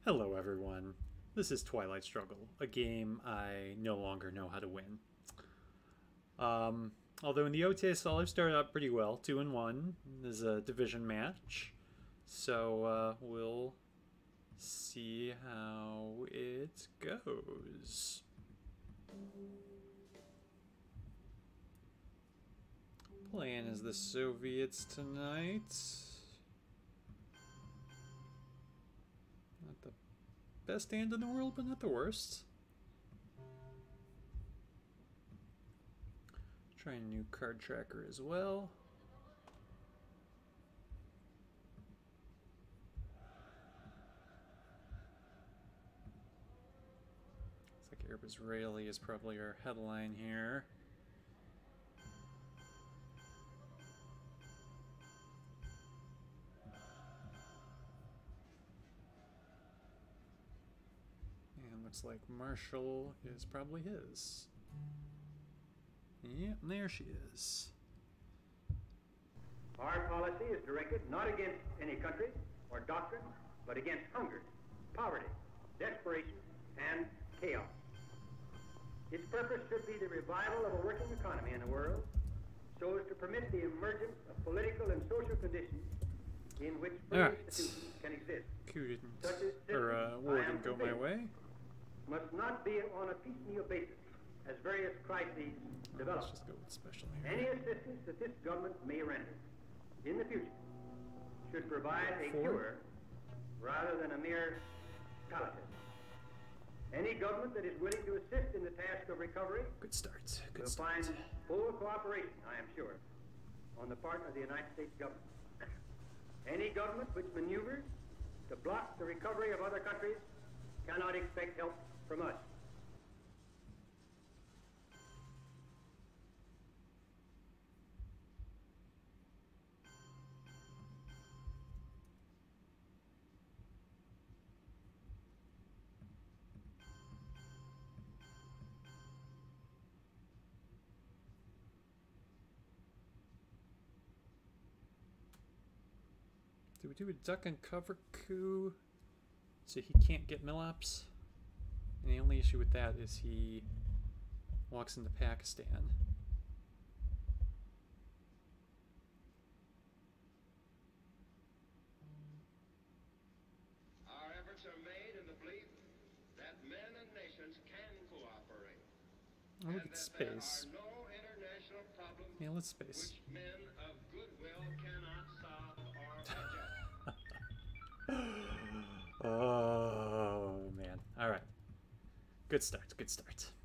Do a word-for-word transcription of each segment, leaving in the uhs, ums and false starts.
Hello everyone, this is Twilight Struggle, a game I no longer know how to win. Um, although in the O T S L I've started out pretty well, two and one. This is a division match, so uh, we'll see how it goes. Playing as the Soviets tonight. Not the best hand in the world, but not the worst. Try a new card tracker as well. Looks like Arab Israeli is probably our headline here. And looks like Marshall is probably his. Yep, there she is. Our policy is directed not against any country or doctrine, but against hunger, poverty, desperation, and chaos. Its purpose should be the revival of a working economy in the world, so as to permit the emergence of political and social conditions in which free All right. institutions can exist. Coup didn't, Such as or uh, war I am didn't go my convinced, way. must not be on a piecemeal basis as various crises develop. Let's just go with special here. Any assistance that this government may render in the future should provide a Four. cure rather than a mere palliative. Any government that is willing to assist in the task of recovery Good start. Good will start. find full cooperation, I am sure, on the part of the United States government. Any government which maneuvers to block the recovery of other countries cannot expect help from us. Do we do a duck and cover coup so he can't get mill-ups? And the only issue with that is he walks into Pakistan. Our efforts are made in the belief that men and nations can cooperate. Oh, look and at that space. there are no international problems Yeah, let's space. which men of goodwill cannot solve or adjust. Oh, man. All right. Good start. Good start.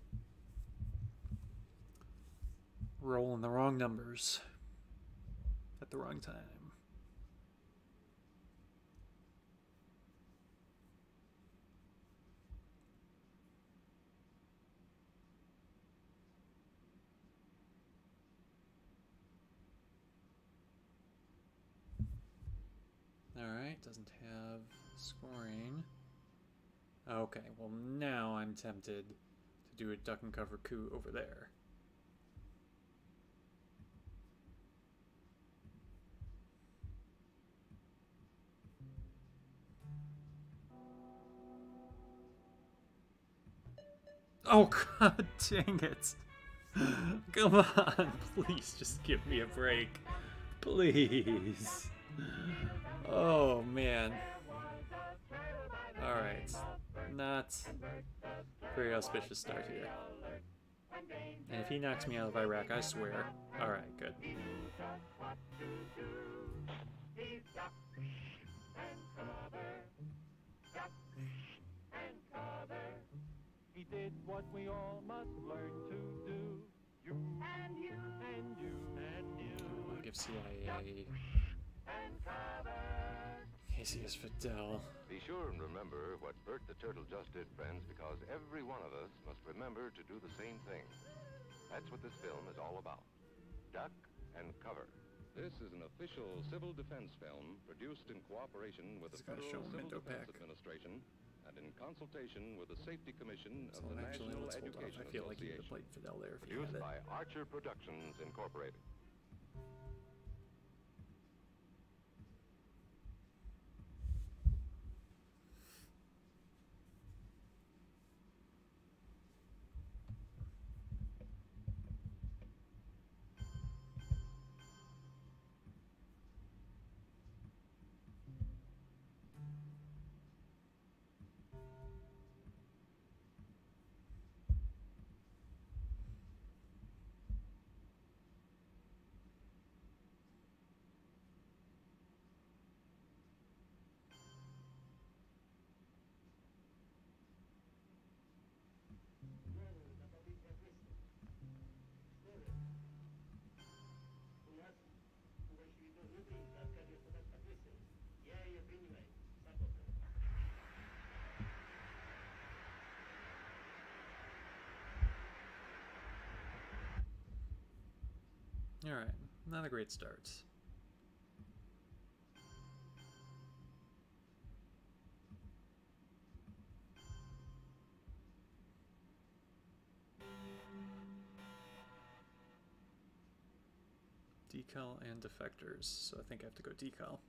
Rolling the wrong numbers at the wrong time. Alright, doesn't have scoring. Okay, well now I'm tempted to do a duck and cover coup over there. Oh god dang it! Come on, please just give me a break. Please. Oh man. Alright. Not very auspicious start here. And if he knocks me out of Iraq, I swear. Alright, good. He did what we all must learn to do. You and you and you and you. I want to give C I A Casey is Fidel. Be sure and remember what Bert the Turtle just did, friends, because every one of us must remember to do the same thing. That's what this film is all about. Duck and cover. This is an official civil defense film produced in cooperation with the It's gotta Federal show Civil Minto Defense Pack. Administration and in consultation with the Safety Commission So of the actually, National let's hold off. Education I feel like he would have Association. played Fidel there if he Produced had it. by Archer Productions, Incorporated. Alright, not a great start. Decal and defectors, so I think I have to go decal.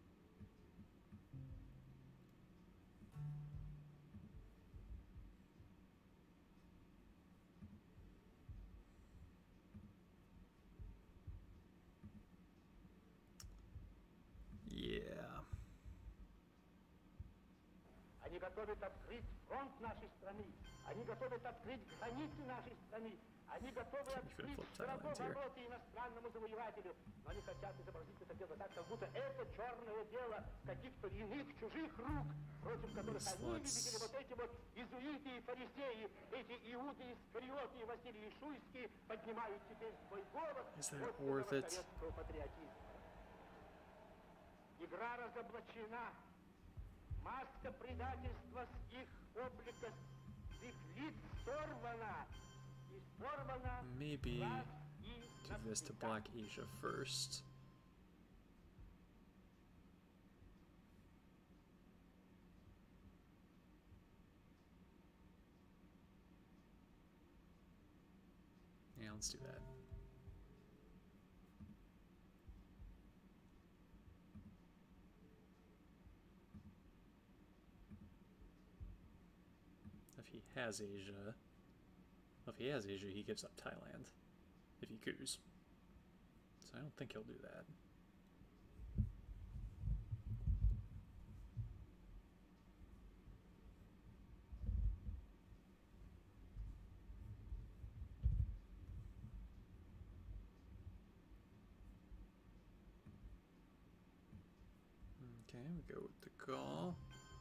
Yeah. Они готовят открыть фронт нашей страны. Они готовят открыть границы нашей страны. Они готовы открыть широко ворота иностранному завоевателю. Но они хотят изобразить это дело так, как будто это черное дело каких-то иных чужих рук, против которых они, видите ли, вот эти вот иезуиты и фарисеи, эти иуды искариоты и Василий Шуйский поднимают теперь свой голос против советского патриотизма. Игра разоблачена. Маска предательства с их облика, с их лиц сорвана. И сорвана. Maybe do this to Black Asia first. Yeah, let's do that. If he has Asia, if he has Asia, he gives up Thailand. If he coups. So I don't think he'll do that. Okay, we go with the call.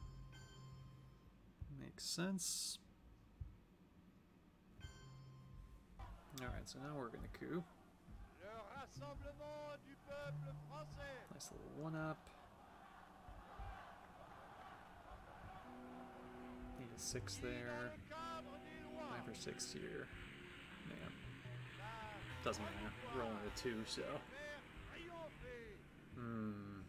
Makes sense. Alright, so now we're gonna coup. Nice little one up. Need a six there. Five or six here. Man. Doesn't matter. We're only a two, so. Hmm.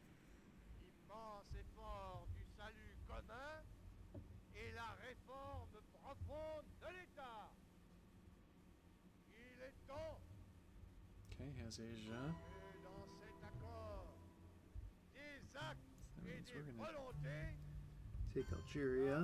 Okay, has Asia. That means we're gonna take Algeria.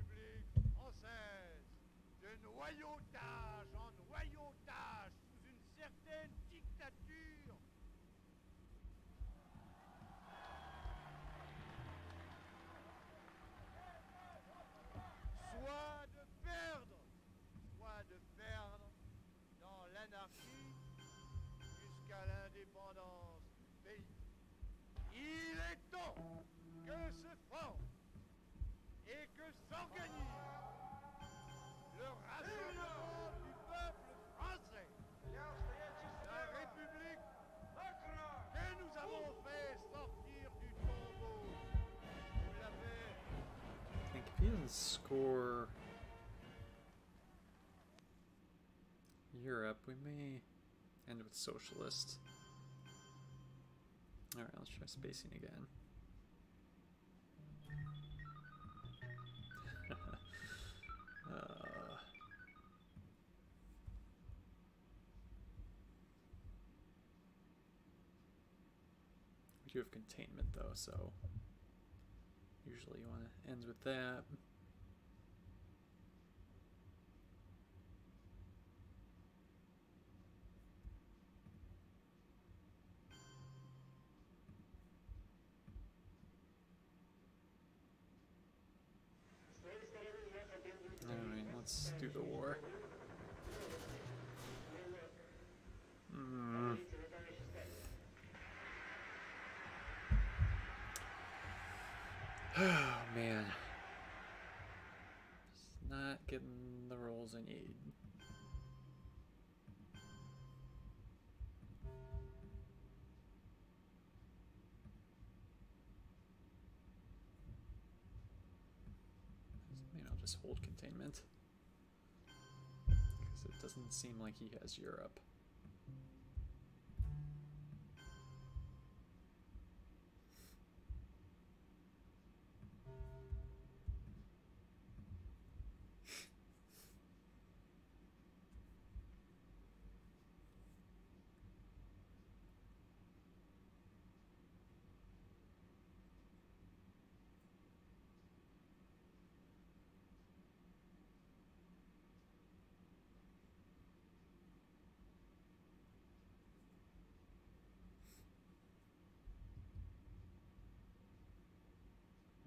Soit de perdre, soit de perdre dans l'anarchie jusqu'à l'indépendance du pays. Il est temps que se forme et que s'organise le rassemblement du peuple français. La République que nous avons fait sortir du tombeau. Vous l'avez. I think if he doesn't score Europe, we may end with socialist. Alright, let's try spacing again. uh, we do have containment though, so usually you want to end with that. Alright, let's do the war. Mm. Oh man. Just not getting the rolls I need. Maybe I'll just hold containment. Because it doesn't seem like he has Europe.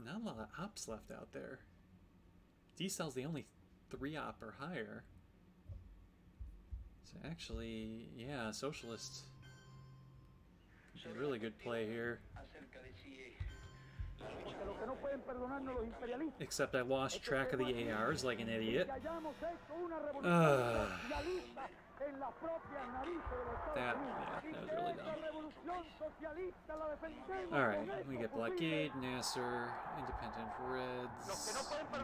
Not a lot of ops left out there. D-Cell's the only three op or higher. So actually, yeah, socialist. A really good play here. Except I lost track of the A Rs like an idiot. Uh, that, yeah, that was really dumb. Alright, we get Blockade, Nasser, Independent Reds,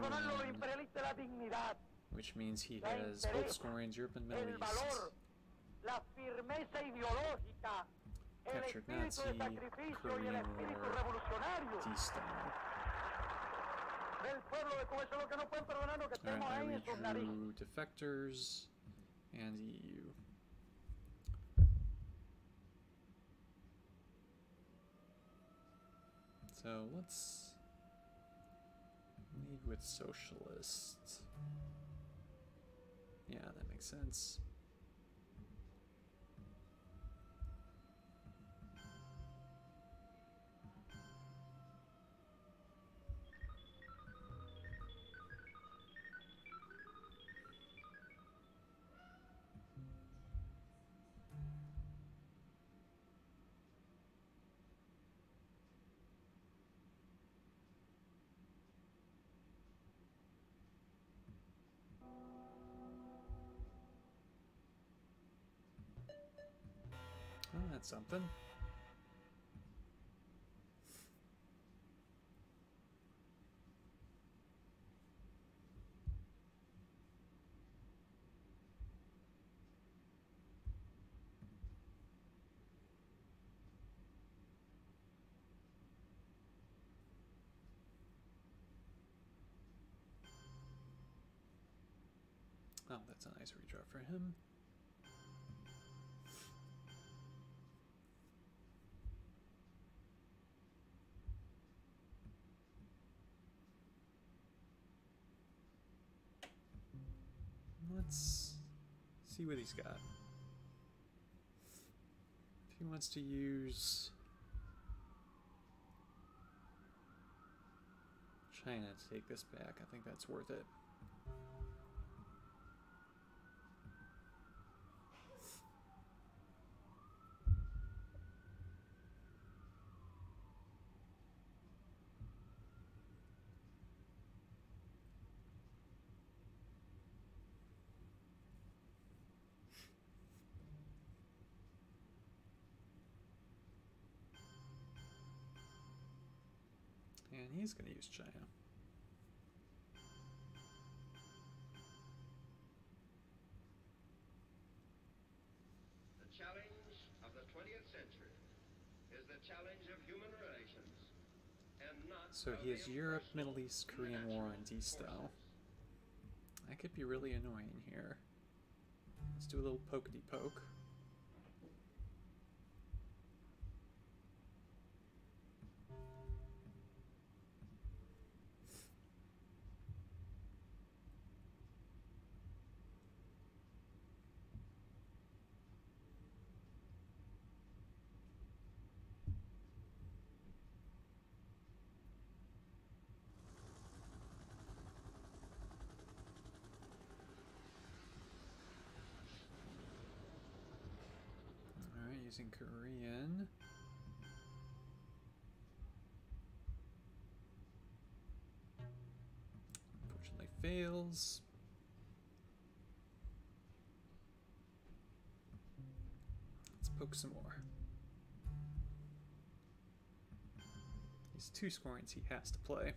and, which means he has both scorings, Europe and Middle East. Captured Nazi, Korean War, D-Style. Alright, I redrew Defectors and E U. So let's lead with Socialist. Yeah, that makes sense. Oh, that's something. Oh, that's a nice redraw for him. Let's see what he's got. If he wants to use China to take this back, I think that's worth it. And he's going to use China. The challenge of the twentieth century is the challenge of human relations, and not So he has Europe, Middle East, Korean War, and D-Style. That could be really annoying here. Let's do a little pokety poke. Using Korean. Unfortunately fails. Let's poke some more. These two scorings he has to play.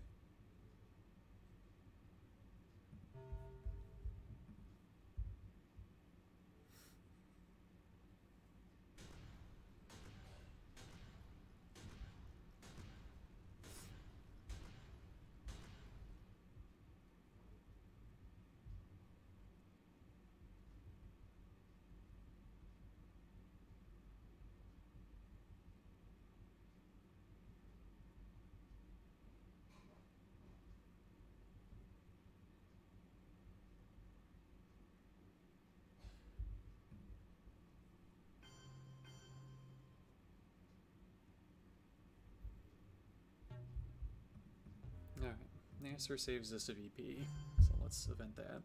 Nasser saves us a V P, so let's event that.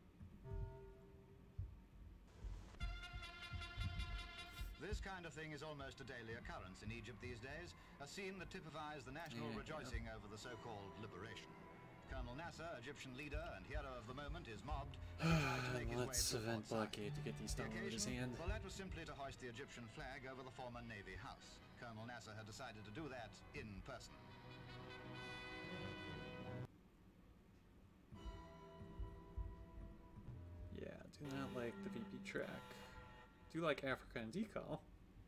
This kind of thing is almost a daily occurrence in Egypt these days, a scene that typifies the national Yeah, rejoicing yeah. over the so-called liberation. Colonel Nasser, Egyptian leader and hero of the moment, is mobbed as he tries to make his way Let's to event Port Said. blockade to get these The done with his occasion? hand. Well, that was simply to hoist the Egyptian flag over the former Navy house. Colonel Nasser had decided to do that in person. Yeah, do not like the V P track. Do like Africa and decal.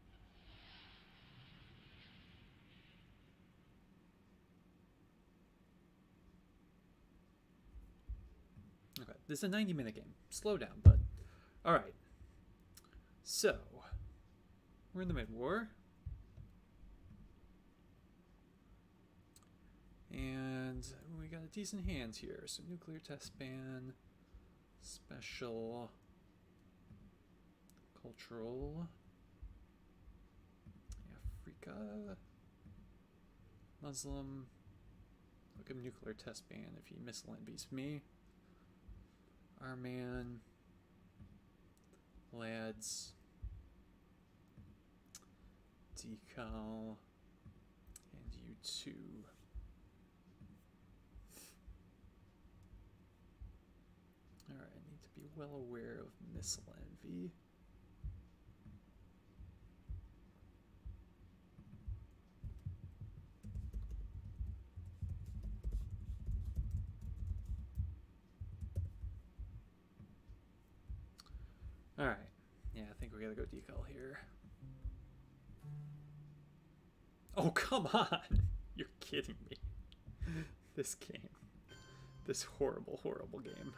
Okay, this is a ninety minute game. Slow down, bud. Alright. So, we're in the mid-war. And we got a decent hand here. So, nuclear test ban, special, cultural, Africa, Muslim. I'll give him nuclear test ban if he missile and beats me. Our man, lads, decal, and you two. Alright, I need to be well aware of missile envy. Alright, yeah, I think we gotta go decal here. Oh, come on! You're kidding me. This game. This horrible, horrible game.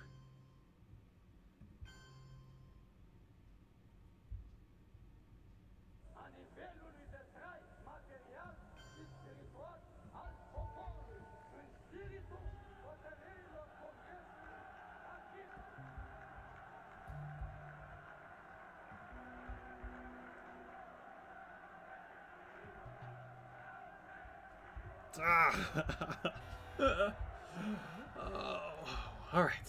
Ah. Oh, all right.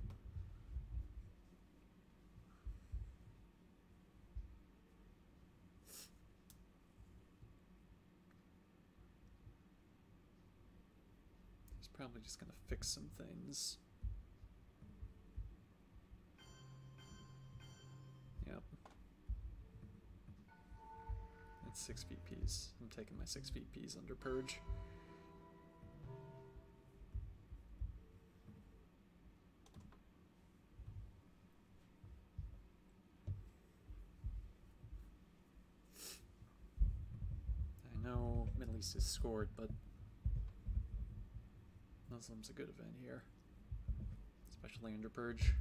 He's probably just gonna fix some things. Yep. It's six V Ps. I'm taking my six V Ps under purge. I know Middle East is scored, but Muslim's a good event here, especially under purge.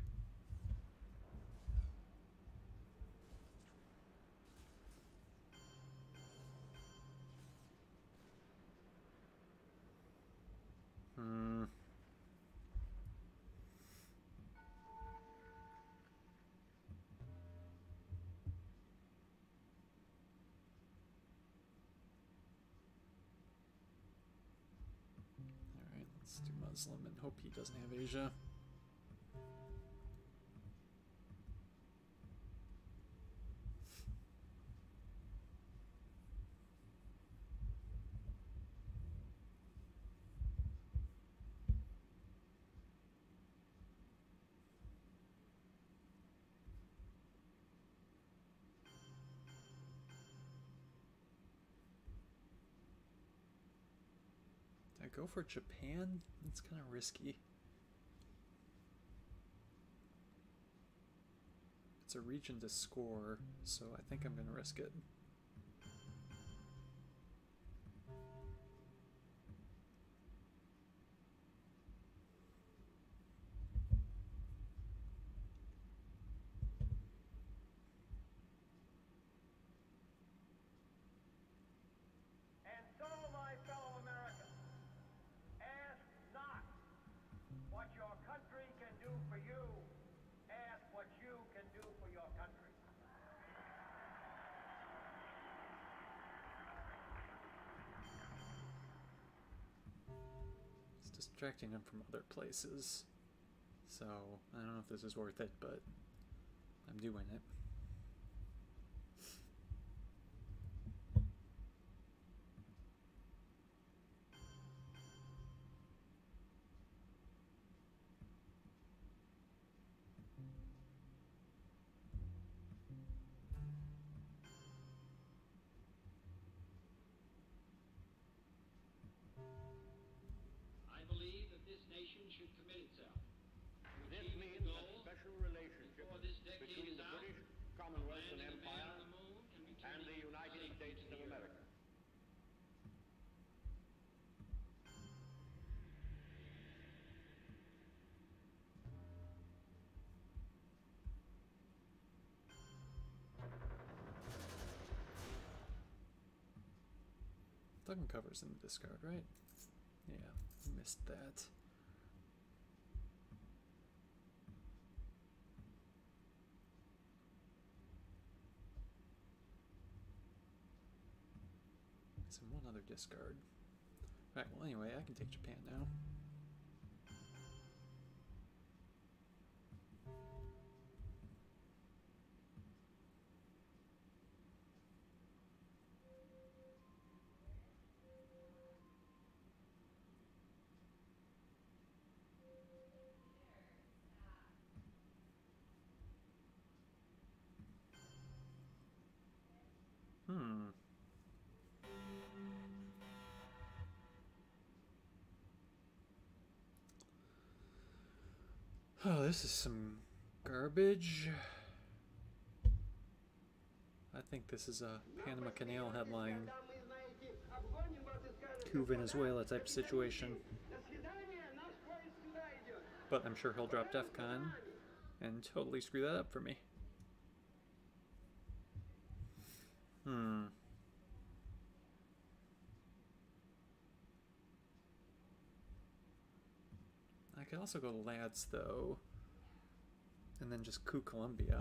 Hmm. Alright, let's do Muslim and hope he doesn't have Asia. Did I go for Japan? That's kind of risky. It's a region to score, so I think I'm going to risk it. And so, my fellow Americans, ask not what your country can do for you. Ask what you can do for your country. subtracting them from other places. So, I don't know if this is worth it, but I'm doing it. I believe that this nation should commit itself to This achieving means the a goal special relationship before this decade between is the out, British Commonwealth and landing a man Empire on the moon and and returning the United safely States to of the earth. America. Dug and cover's in the discard, right? Yeah, missed that. So one other discard. Alright, well anyway, I can take Japan now. Hmm. Oh, this is some garbage. I think this is a Panama Canal headline. Coup Venezuela type situation. But I'm sure he'll drop DEFCON and totally screw that up for me. Hmm. I could also go Lads though, and then just coup Colombia.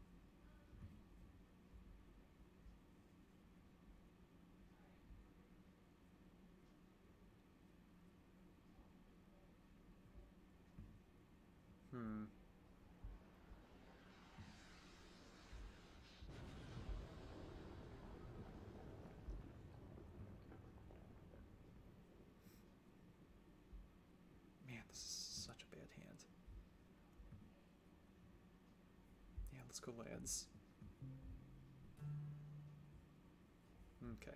Hmm. Man, this is such a bad hand. Yeah, let's go Lads. Okay.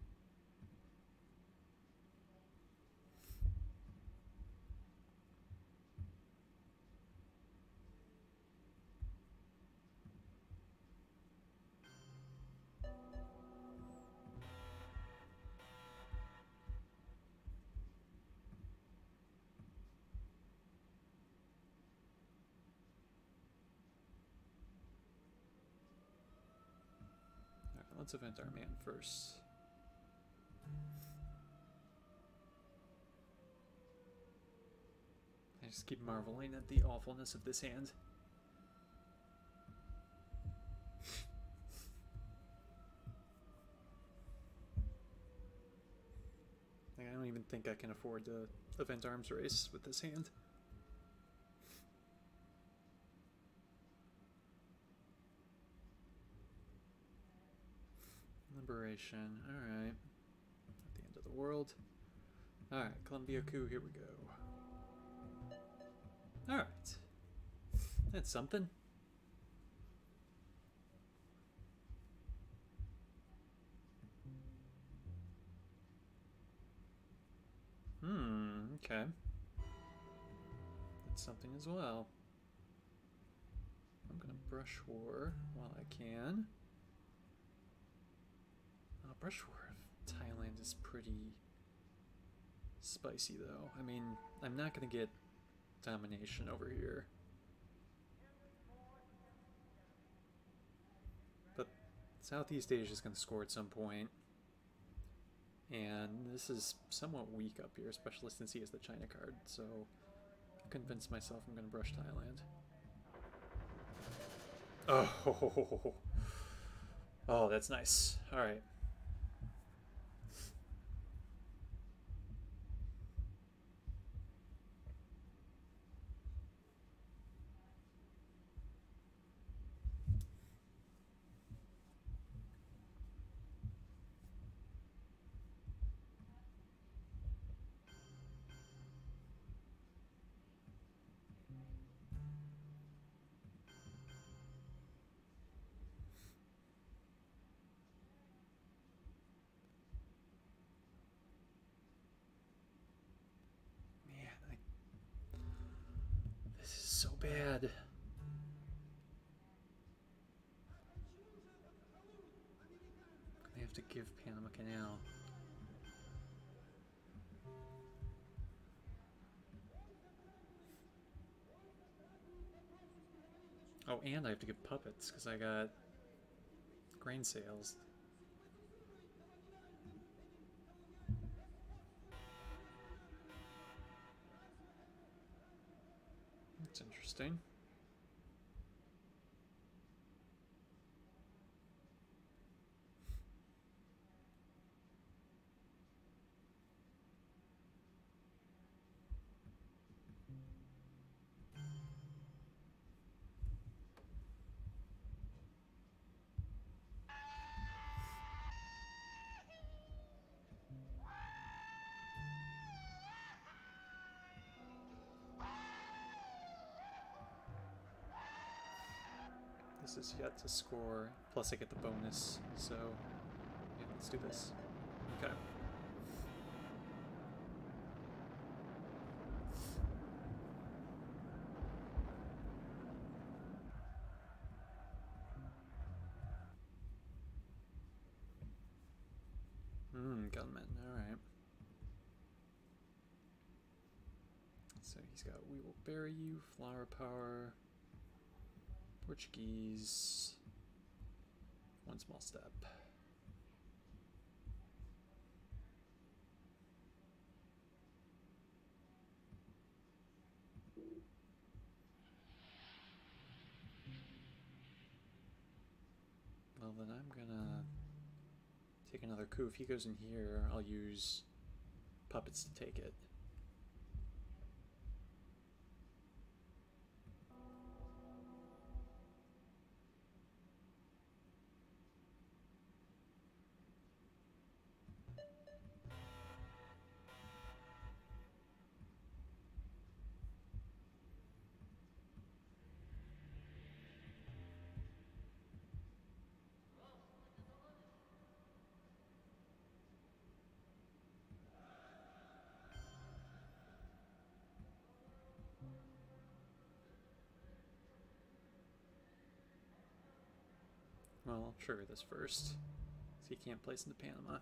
Alright, let's event our man first. I just keep marveling at the awfulness of this hand. Like, I don't even think I can afford to event arms race with this hand. Liberation, alright. At the end of the world. Alright, Columbia coup, here we go. Alright. That's something. Hmm, okay. That's something as well. I'm gonna brush war while I can. Uh, brush war of Thailand is pretty spicy though. I mean, I'm not gonna get domination over here. But Southeast Asia is gonna score at some point. And this is somewhat weak up here, especially since he has the China card, so I've convinced myself I'm going to brush Thailand. Oh, oh, that's nice. All right. so bad. They have to give Panama Canal. Oh, and I have to give puppets because I got grain sales. That's interesting. This is yet to score, plus I get the bonus, so yeah, let's do this. Okay. Hmm, gunman, alright. So he's got We Will Bury You, Flower Power, Portuguese, One Small Step. Well, then I'm gonna take another coup. If he goes in here, I'll use puppets to take it. Well, I'll trigger this first, so he can't place into Panama.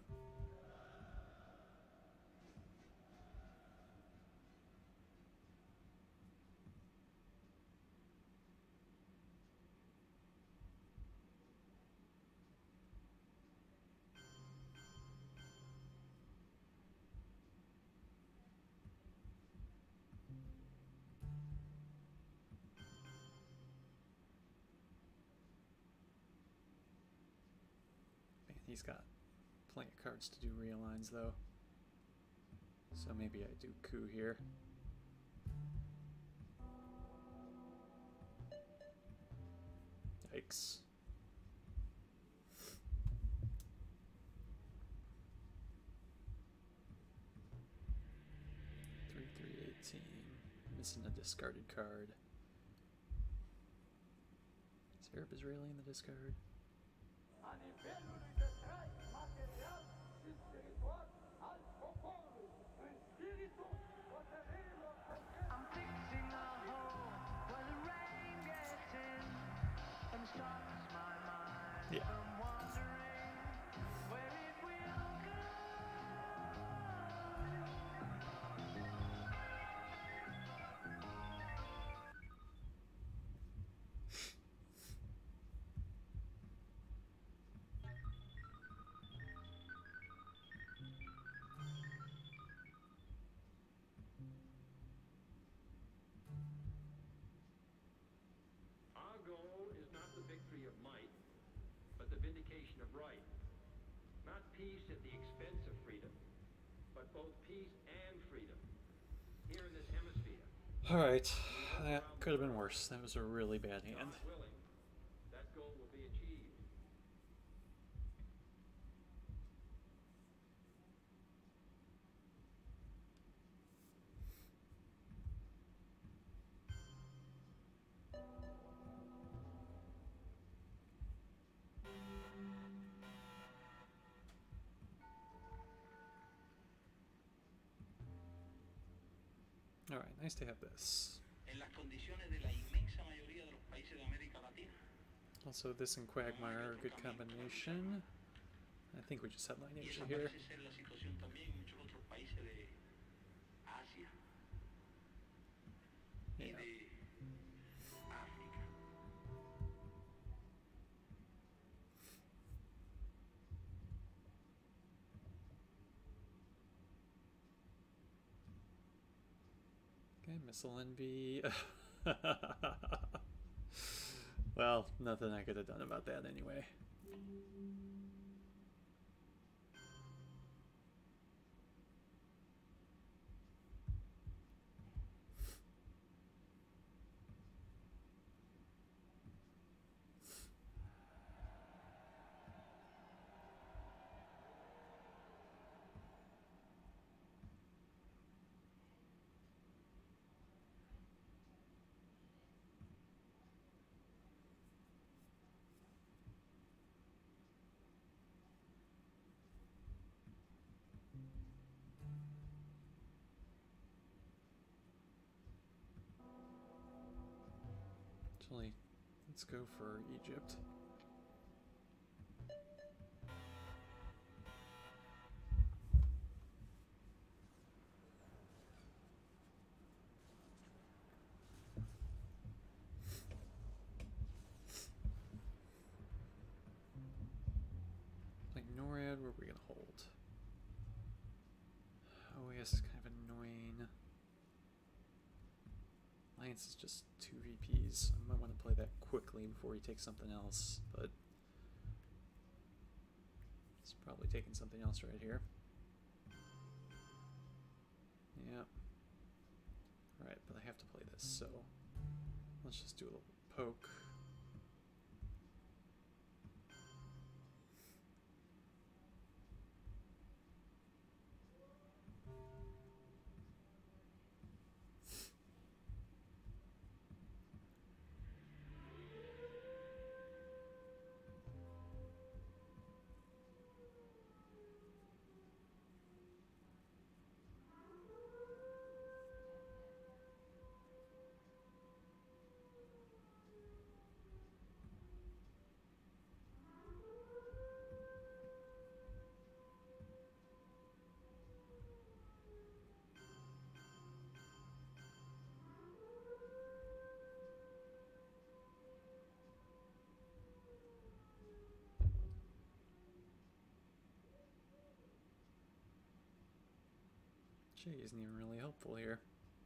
He's got plenty of cards to do realigns, though. So maybe I do coup here. Yikes. three three eighteen. Missing a discarded card. Is Arab Israeli in the discard? Yeah. Our goal is not the victory of might, but the vindication of right. Not peace at the expense of freedom, but both peace and freedom. Here in this hemisphere. Alright, that could have been worse. That was a really bad hand. God willing, that goal will be achieved. Alright, nice to have this. en las condiciones de la inmensa mayoría de los países de América Latina. Also, this and Quagmire are a good combination. I think we just headline Y Asia esa here. parece ser la situación también en muchos otros países de Asia y Yeah. de África. Okay, Missile Envy. Well, nothing I could have done about that anyway. Actually, let's go for Egypt. Like NORAD, where are we gonna hold? O A S is kind of annoying. Alliance is just two V Ps. I might want to play that quickly before he takes something else, but he's probably taking something else right here. Yeah. Alright, but I have to play this, so let's just do a little poke. J isn't even really helpful here.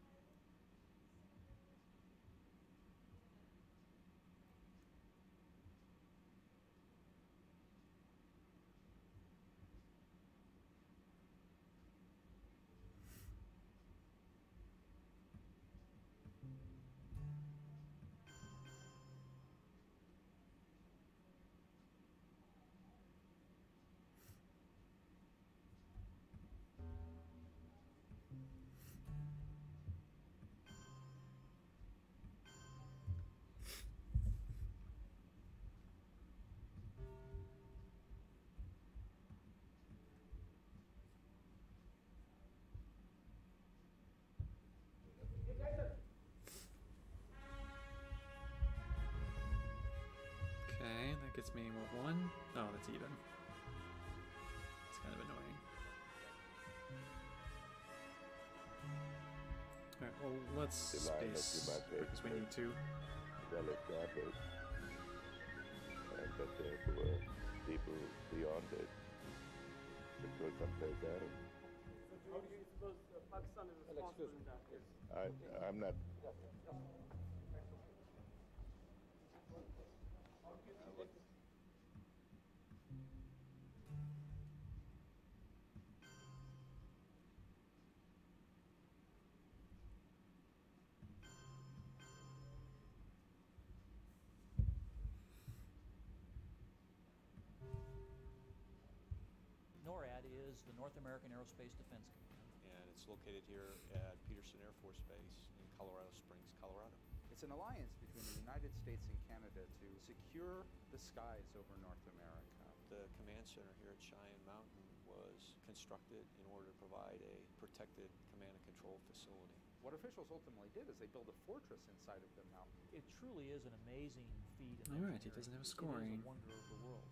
Okay, that gets me what, one? Oh, that's even. It's kind of annoying. Alright, well, let's space because we need to. Well established, and that there were people beyond it that go someplace else. How do you suppose uh, Pakistan is responsible in that case? I, I'm not. NORAD is the North American Aerospace Defense Command. And it's located here at Peterson Air Force Base in Colorado Springs, Colorado. It's an alliance between the United States and Canada to secure the skies over North America. The command center here at Cheyenne Mountain was constructed in order to provide a protected command and control facility. what officials ultimately did is they built a fortress inside of them now. It truly is an amazing feat. In All right, he engineering. doesn't have a It- scoring. It is a wonder of the world.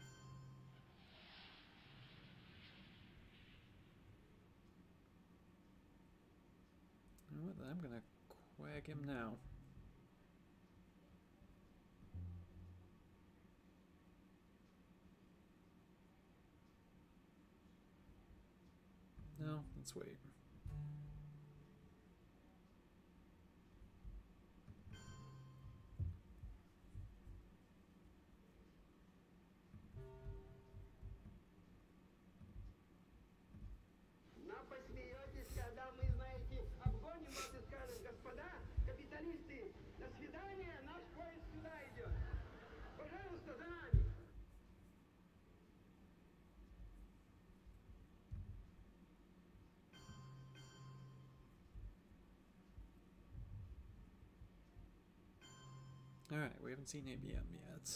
You know what? I'm gonna quag him now. No, let's wait. Нам посмеетесь, когда мы, знаете, обгоним вас и скажем: господа, капиталисты, до свидания, наш поезд сюда идет. Пожалуйста, за нами. Alright, we haven't seen A B M yet.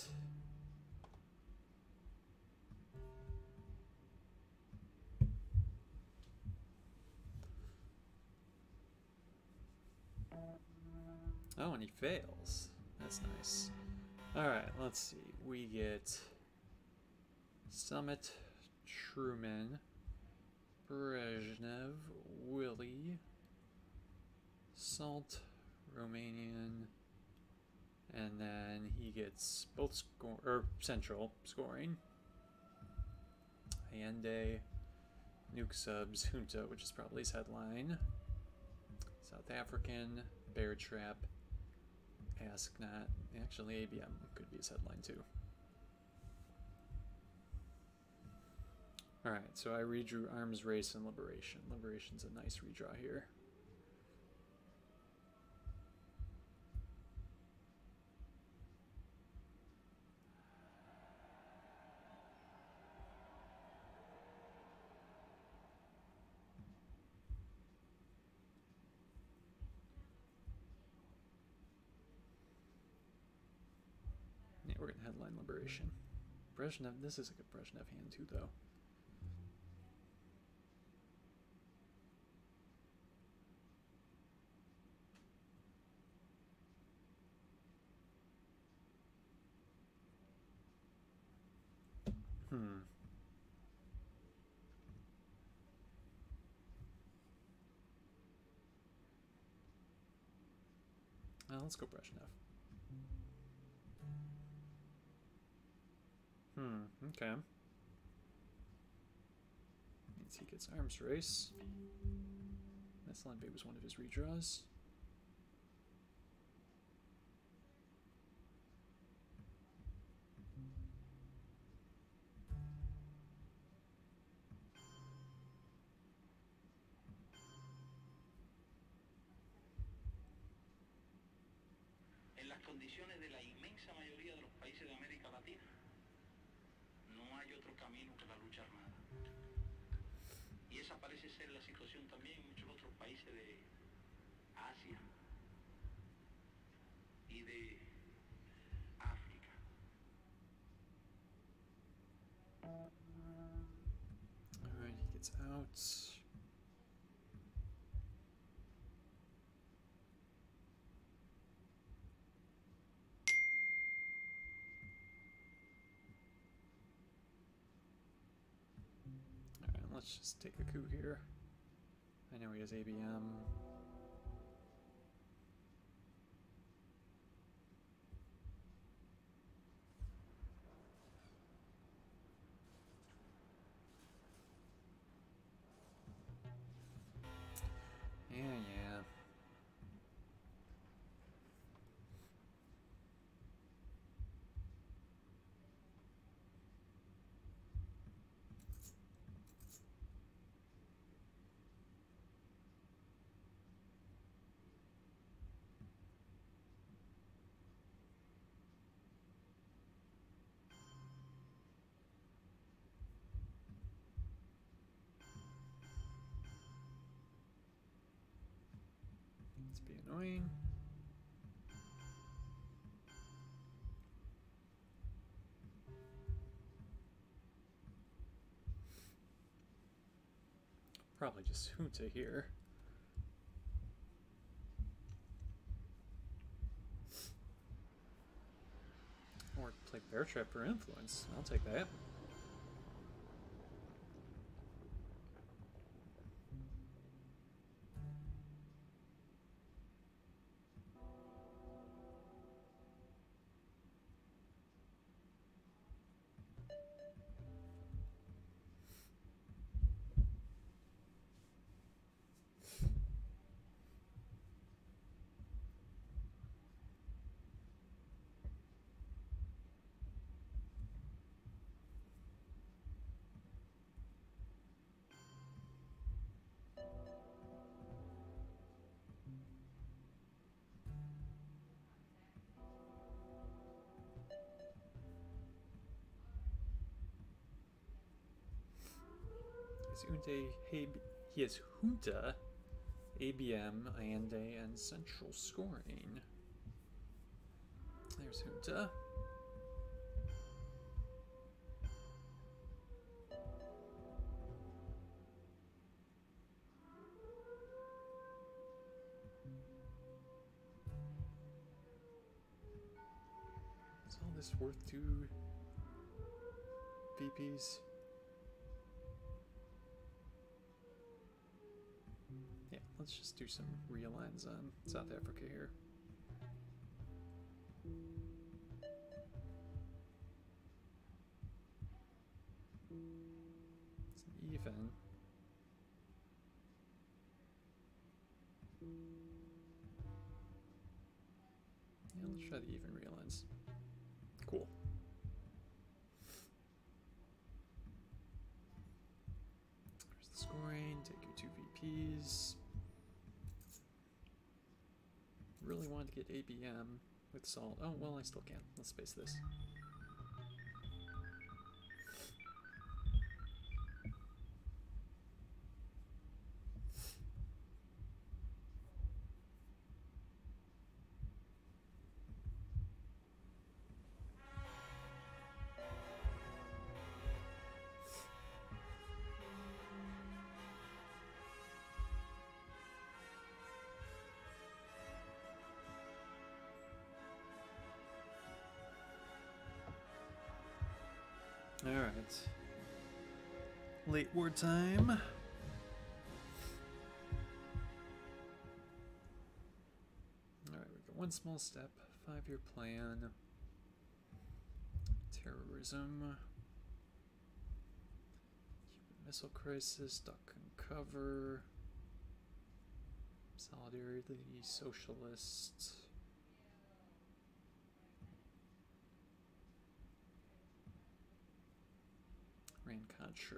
Oh, and he fails. That's nice. Alright, let's see. We get Summit, Truman, Brezhnev, Willie, Salt, Romanian, and then he gets both score or Central scoring. Allende, Nuke Subs, Junta, which is probably his headline. South African, Bear Trap, Ask Not. Actually, A B M could be his headline too. Alright, so I redrew Arms Race and Liberation. Liberation's a nice redraw here. Yeah, we're gonna headline Liberation. Brezhnev, this is a good Brezhnev hand too, though. Hmm. Uh, let's go Brezhnev. Hmm, okay. Means he gets Arms Race. That's line B was one of his redraws. En las condiciones de la inmensa mayoría de los países de América Latina, no hay otro camino que la lucha armada. Y esa parece ser la situación también en muchos otros países de Asia y de África. Alright, he gets out. Alright, let's just take a coup here. I know he has A B M. Yeah, yeah. Let's be annoying. Probably just Junta here. Looks like Bear Trap or Influence. I'll take that. He has Junta, A B M, Allende, and Central Scoring. There's Junta. Is all this worth two V Ps? Yeah, let's just do some realigns on South Africa here. It's an even. Yeah, let's try the even realigns. Cool. There's the scoring, take your two V Ps. Really wanted to get A B M with salt. Oh, well, I still can. Let's space this. Alright. Late war time. Alright, we got one small step, five-year plan, terrorism, Cuban Missile Crisis, duck and cover, solidarity, socialist. Contra.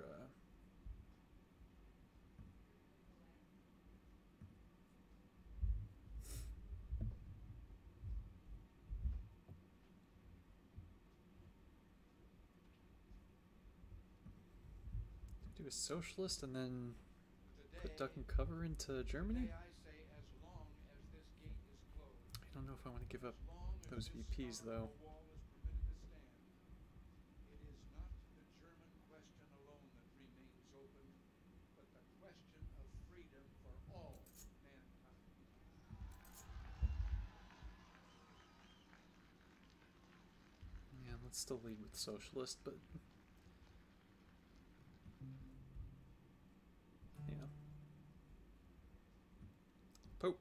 Do a socialist and then put duck and cover into Germany? I don't know if I want to give up those V Ps though. Still lead with socialist, but yeah. Pope.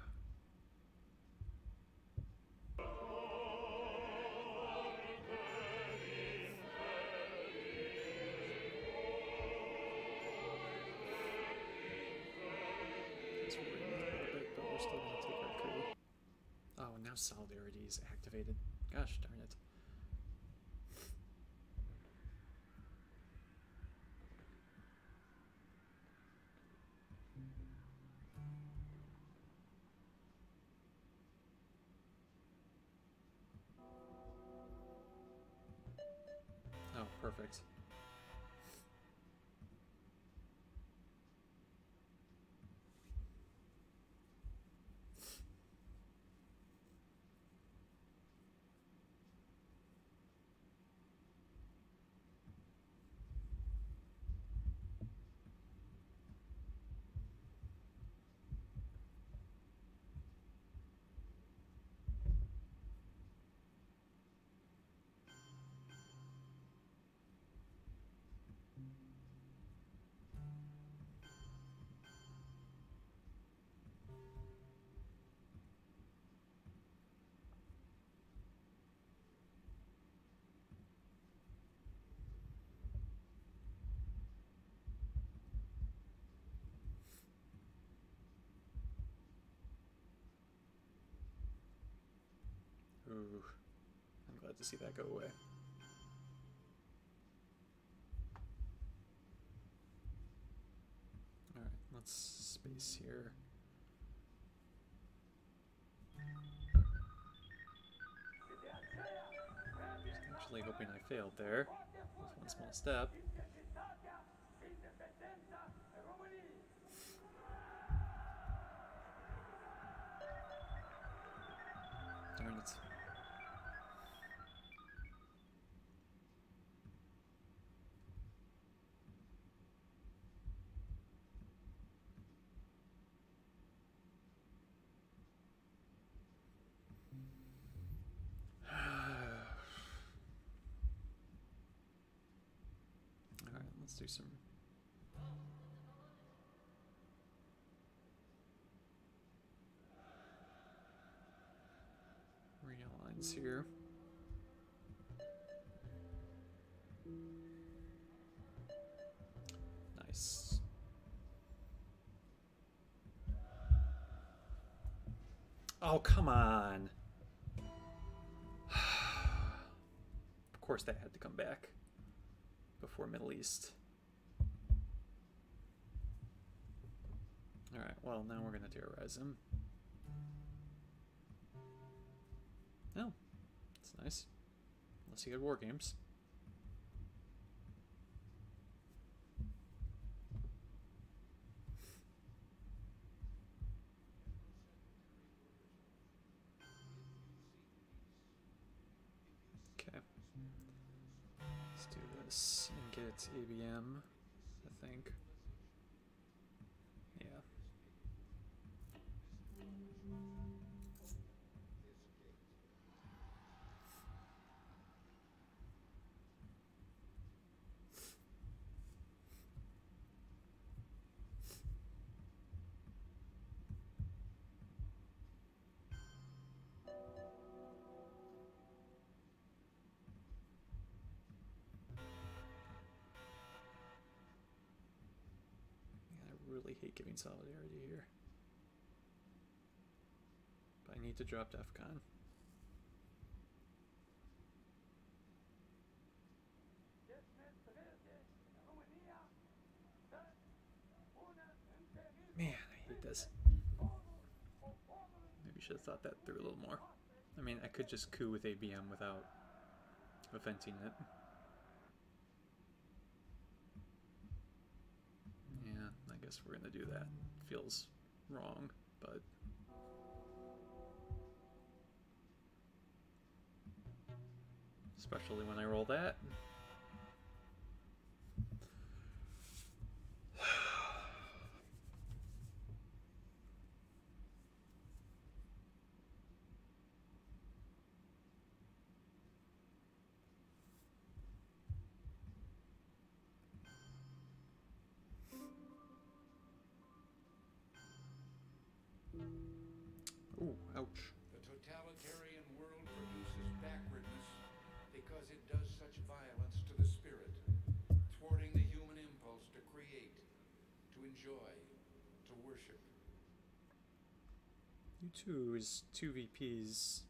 It's waiting a little bit, but we're still gonna take our coup. Oh, now solidarity is activated. Gosh darn it. Oh, perfect. Ooh, I'm glad to see that go away. Alright, let's space here. Actually hoping I failed there. With one small step. Darn it. Alright, let's do some realigns here. Nice. Oh, come on. Of course that had to come back before Middle East. Alright, well, now we're going to terrorize him. Oh, that's nice. Unless he had war games. Okay. Let's do this and get A B M, I think. Yeah. I really hate giving solidarity here. But I need to drop DEFCON. Man, I hate this. Maybe should have thought that through a little more. I mean, I could just coup with A B M without eventing it. Yeah, I guess we're gonna do that. Feels wrong, but especially when I roll that. Ooh, ouch. The totalitarian world produces backwardness because it does such violence to the spirit, thwarting the human impulse to create, to enjoy, to worship. You two is two V Ps.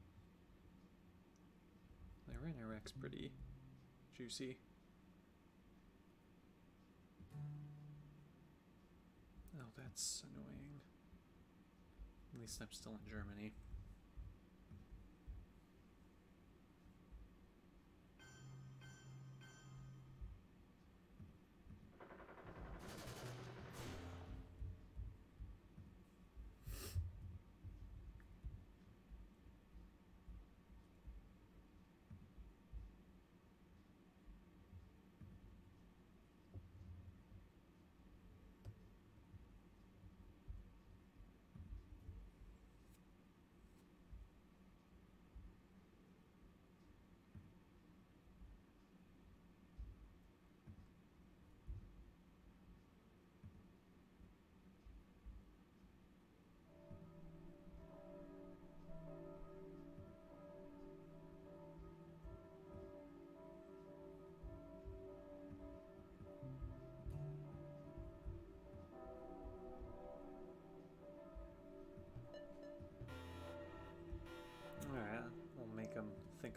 Iran Iraq's pretty juicy. Oh, that's annoying. At least I'm still in Germany.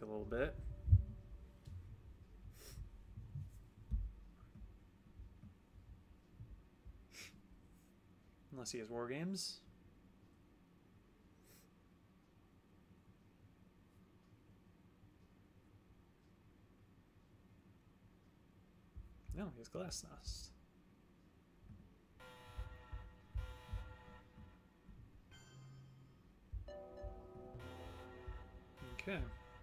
little bit. Unless he has war games. No, he has glass nest. Okay.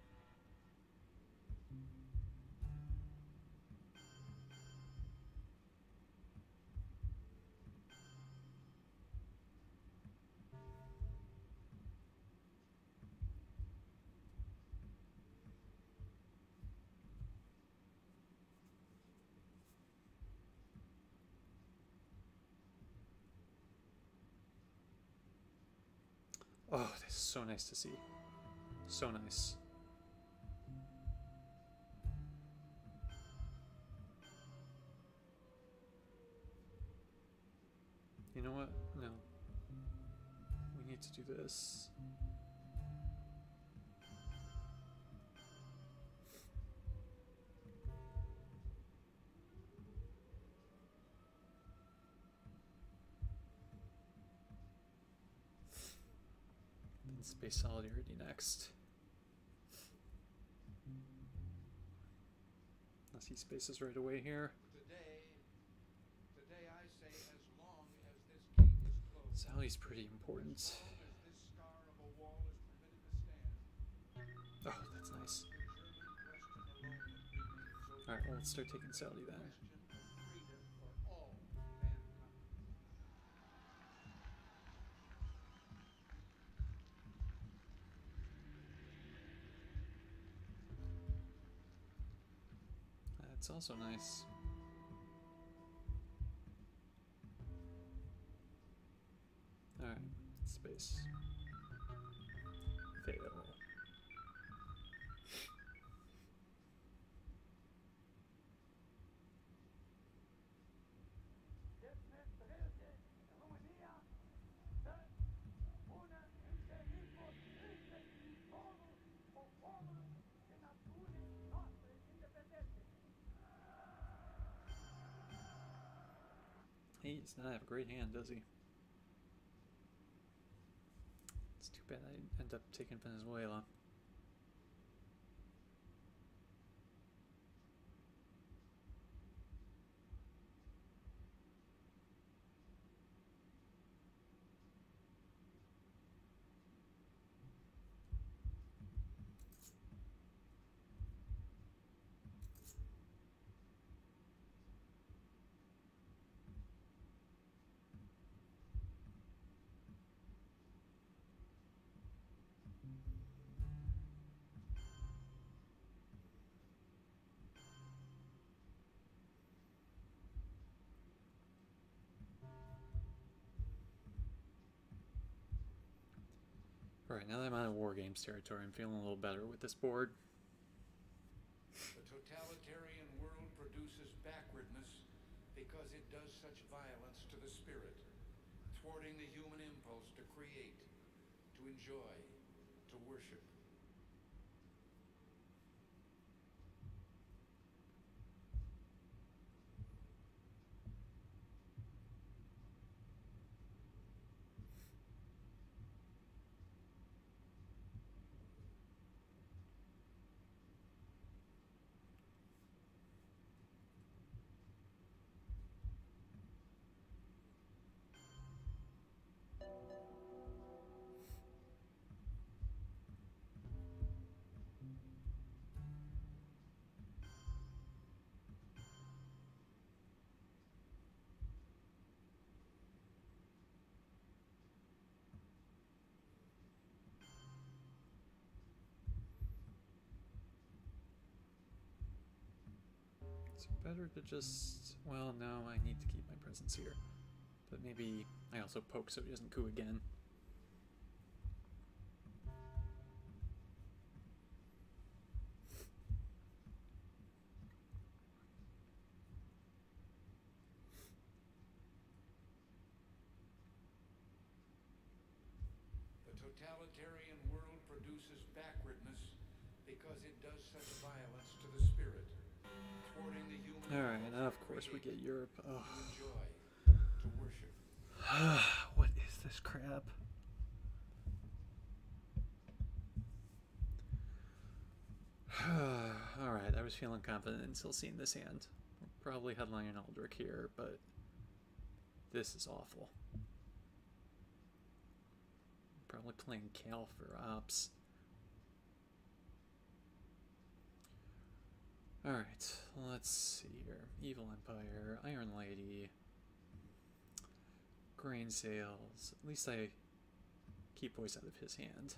Oh, this is so nice to see. So nice. You know what? No. We need to do this. Then space solidarity next. I see spaces right away here. Today, today I say as long as this gate is closed. Sally's pretty important. As long as this scar of a wall is permitted to stand. Oh, that's nice. Alright, well, let's start taking Sally then. That's also nice. Alright, space. Fail. He does not have a great hand, does he? It's too bad I end up taking Venezuela. Alright, now that I'm out of War Games territory, I'm feeling a little better with this board. The totalitarian world produces backwardness because it does such violence to the spirit, thwarting the human impulse to create, to enjoy, to worship. It's better to just... Well, no, I need to keep my presence here. But maybe I also poke so he doesn't coup again. The totalitarian world produces backwardness because it does such violence to the spirit, thwarting the human Alright, impulse now of to course we create, get Europe. to Oh. enjoy, to worship. What is this crap? Alright, I was feeling confident until seeing this hand. We're probably headlining Aldrich here, but this is awful. Probably playing Cal for ops. Alright, let's see here. Evil Empire, Iron Lady, Grain Sales. At least I keep voice out of his hand.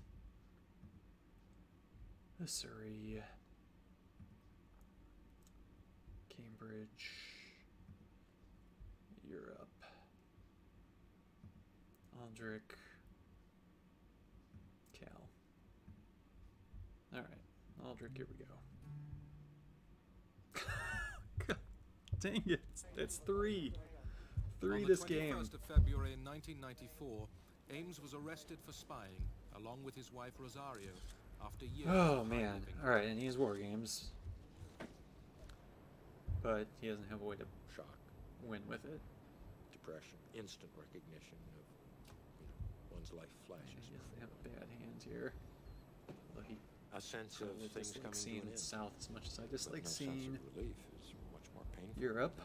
Missouri, Cambridge, Europe, Aldrich, Cal. Alright, Aldrich, here we go. God, dang it, that's three. Three this game. On the twenty-first of February in nineteen ninety-four, Ames was arrested for spying, along with his wife Rosario, after years Oh of man, alright, and he has war games. But he doesn't have a way to shock, win with it. Depression, instant recognition of, you know, one's life flashes. Yeah, he doesn't have a bad hand here. Although he a sense of really things coming seeing to an end. South as much as I dislike no seeing sense of relief is much more painful. Europe.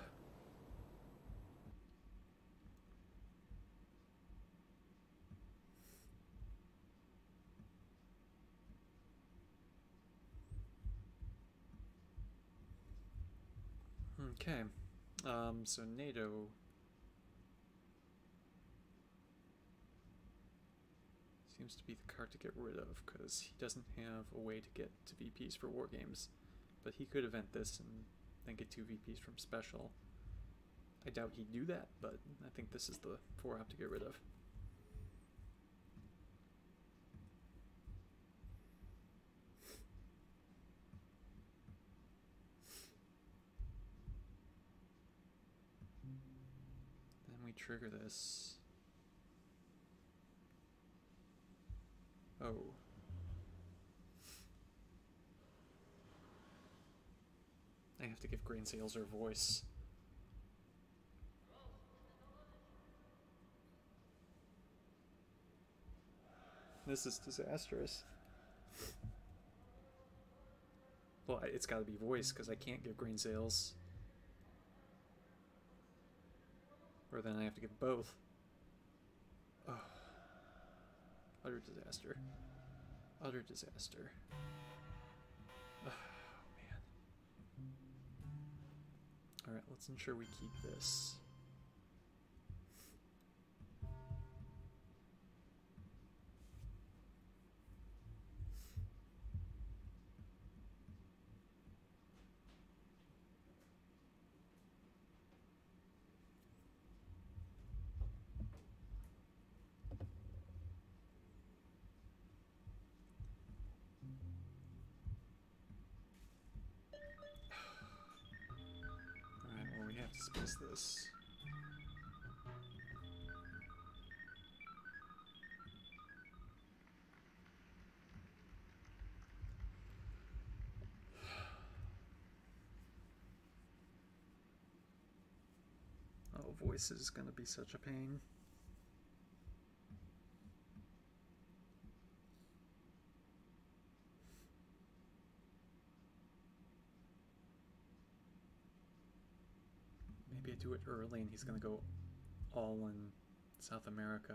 Okay, um, so NATO seems to be the card to get rid of because he doesn't have a way to get to V Ps for war games, but he could event this and then get two V Ps from special. I doubt he'd do that, but I think this is the four op to get rid of. Trigger this. Oh. I have to give Grain Sales her voice. This is disastrous. Well, it's gotta be voice because I can't give Grain Sales. Or then I have to give both. Oh. Utter disaster. Utter disaster. Oh, man. Alright, let's ensure we keep this. Space this. Oh, voice is gonna be such a pain. Maybe I do it early and he's going to go all in South America.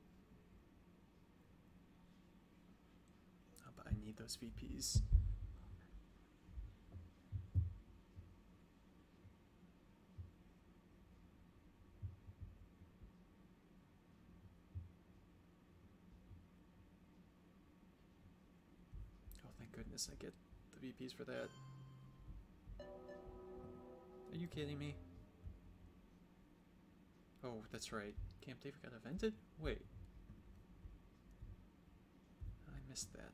Oh, but I need those V Ps. Oh, thank goodness I get the V Ps for that. Are you kidding me? Oh, that's right. Camp David got evented? Wait. I missed that.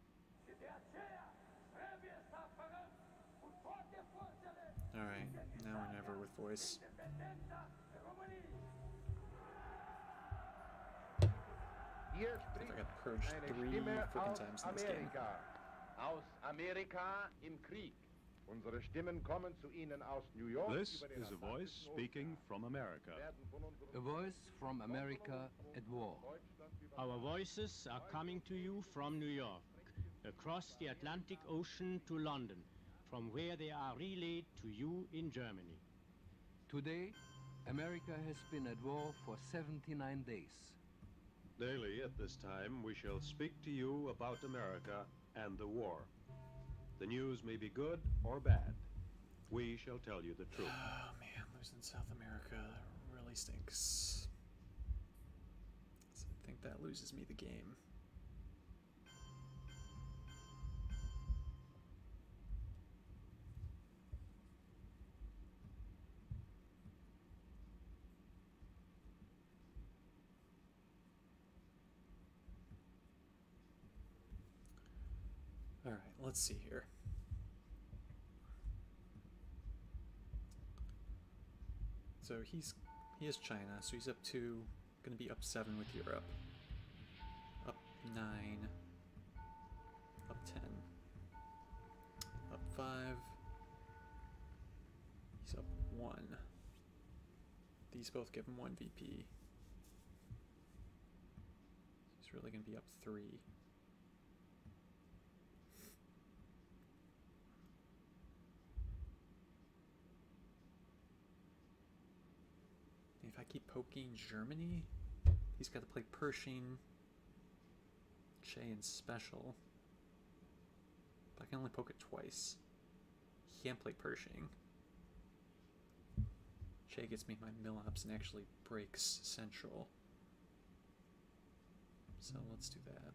Alright, now more than ever with voice. Hier I spricht got purged eine three Stimme freaking aus times in this game. Amerika. Aus Amerika im Krieg. Unsere Stimmen kommen zu Ihnen aus New York. This über den is a voice speaking from America. A voice from America at war. Our voices are coming to you from New York, across the Atlantic Ocean to London, from where they are relayed to you in Germany. Today, America has been at war for seventy-nine days. Daily at this time, we shall speak to you about America and the war. The news may be good or bad. We shall tell you the truth. Oh man, losing South America really stinks. I think that loses me the game. All right, let's see here. So he's he is China, so he's up two, gonna be up seven with Europe. Up nine. Up ten. Up five. He's up one. These both give him one V P. He's really gonna be up three. If I keep poking Germany, he's got to play Pershing, Che, and Special. But I can only poke it twice. He can't play Pershing. Che gets me my mill-ups and actually breaks Central. So let's do that.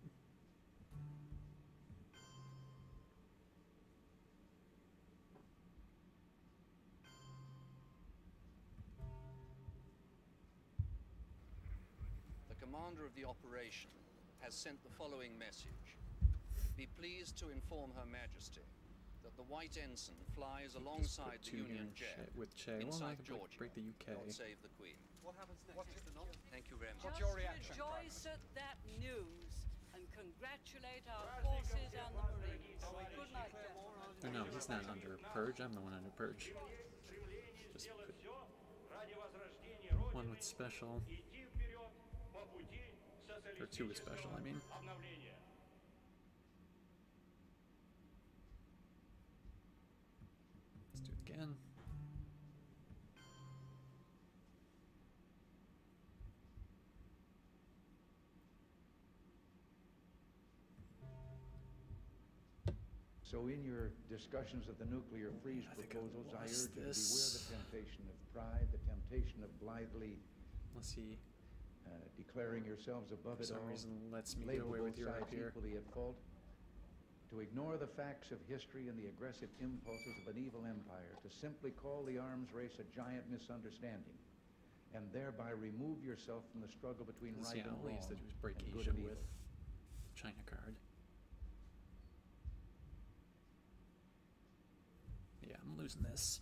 The commander of the operation has sent the following message. Be pleased to inform Her Majesty that the White Ensign flies alongside the Union Jack with Che. inside Well, Georgia. break the U K. God save the Queen. What happens next? Is the not? Thank you very much. What's your reaction? Rejoice at that news and congratulate our forces and the Marines. Good night, Oh, no, he's not under purge. I'm the one under purge. Just put one with special. Or two with special, I mean. Let's do it again. So in your discussions of the nuclear freeze proposals, I, I urge you to beware the temptation of pride, the temptation of blithely Let's see. Uh, declaring yourselves above For it some all, reason lets me get away with label both Europe sides here. equally at fault, to ignore the facts of history and the aggressive impulses of an evil empire, to simply call the arms race a giant misunderstanding, and thereby remove yourself from the struggle between Let's right see and how wrong, least that he was break and good Asia and evil. with China card. Yeah, I'm losing this.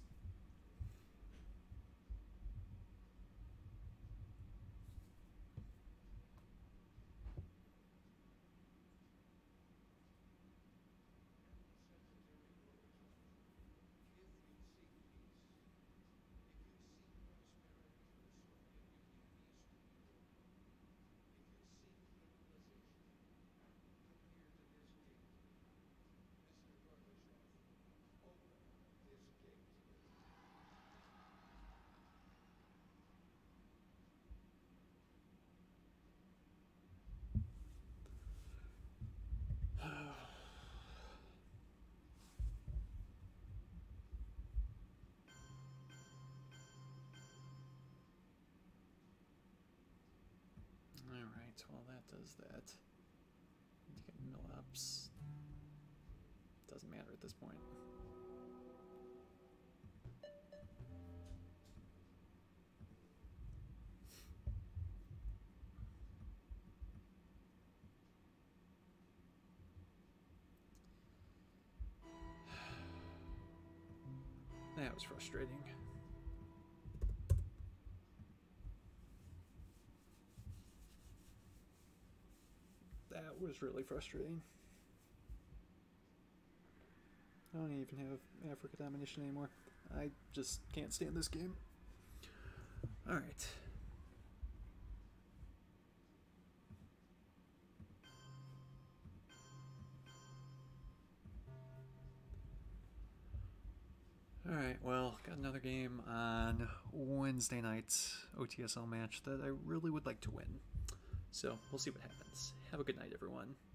Alright, well that does that. Need to get mill ups. Doesn't matter at this point. That was frustrating. was really frustrating. I don't even have Africa domination anymore. I just can't stand this game. Alright. Alright, well, got another game on Wednesday night's O T S L match that I really would like to win. So, we'll see what happens. Have a good night, everyone.